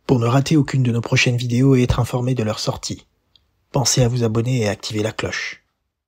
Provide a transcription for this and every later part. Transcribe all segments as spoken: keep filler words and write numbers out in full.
Pour ne rater aucune de nos prochaines vidéos et être informé de leur sortie, pensez à vous abonner et à activer la cloche.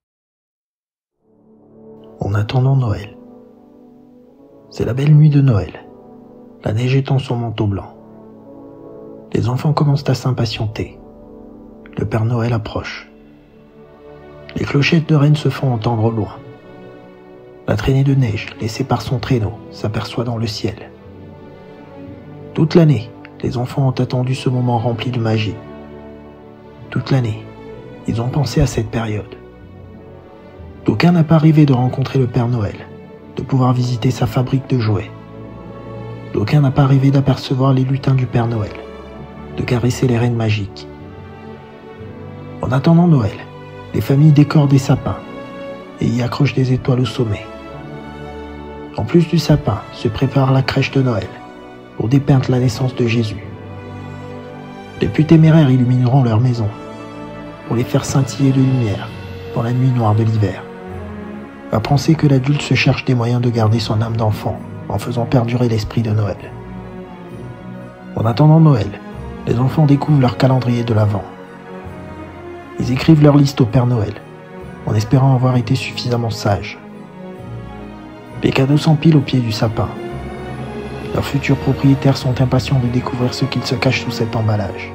En attendant Noël. C'est la belle nuit de Noël, la neige étend son manteau blanc. Les enfants commencent à s'impatienter. Le Père Noël approche. Les clochettes de Rennes se font entendre au loin. La traînée de neige, laissée par son traîneau, s'aperçoit dans le ciel. Toute l'année, les enfants ont attendu ce moment rempli de magie. Toute l'année, ils ont pensé à cette période. D'aucuns n'a pas rêvé de rencontrer le Père Noël, de pouvoir visiter sa fabrique de jouets. D'aucuns n'a pas rêvé d'apercevoir les lutins du Père Noël, de caresser les reines magiques. En attendant Noël, les familles décorent des sapins et y accrochent des étoiles au sommet. En plus du sapin, se prépare la crèche de Noël pour dépeindre la naissance de Jésus. Les plus téméraires illumineront leurs maisons pour les faire scintiller de lumière dans la nuit noire de l'hiver. À penser que l'adulte se cherche des moyens de garder son âme d'enfant en faisant perdurer l'esprit de Noël. En attendant Noël, les enfants découvrent leur calendrier de l'Avent. Ils écrivent leur liste au Père Noël, en espérant avoir été suffisamment sages. Les cadeaux s'empilent au pied du sapin. Leurs futurs propriétaires sont impatients de découvrir ce qu'il se cache sous cet emballage.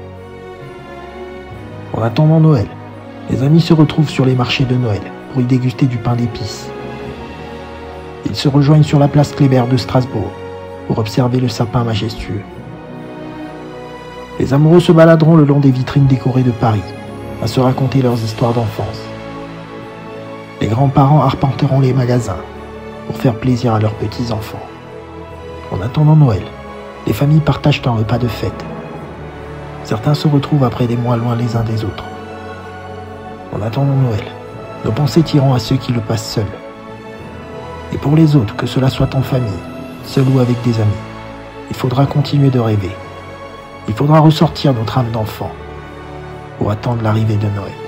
En attendant Noël, les amis se retrouvent sur les marchés de Noël pour y déguster du pain d'épices. Ils se rejoignent sur la place Kléber de Strasbourg pour observer le sapin majestueux. Les amoureux se baladeront le long des vitrines décorées de Paris, à se raconter leurs histoires d'enfance. Les grands-parents arpenteront les magasins pour faire plaisir à leurs petits-enfants. En attendant Noël, les familles partagent un repas de fête. Certains se retrouvent après des mois loin les uns des autres. En attendant Noël, nos pensées tireront à ceux qui le passent seuls. Et pour les autres, que cela soit en famille, seul ou avec des amis, il faudra continuer de rêver. Il faudra ressortir notre âme d'enfant pour attendre l'arrivée de Noël.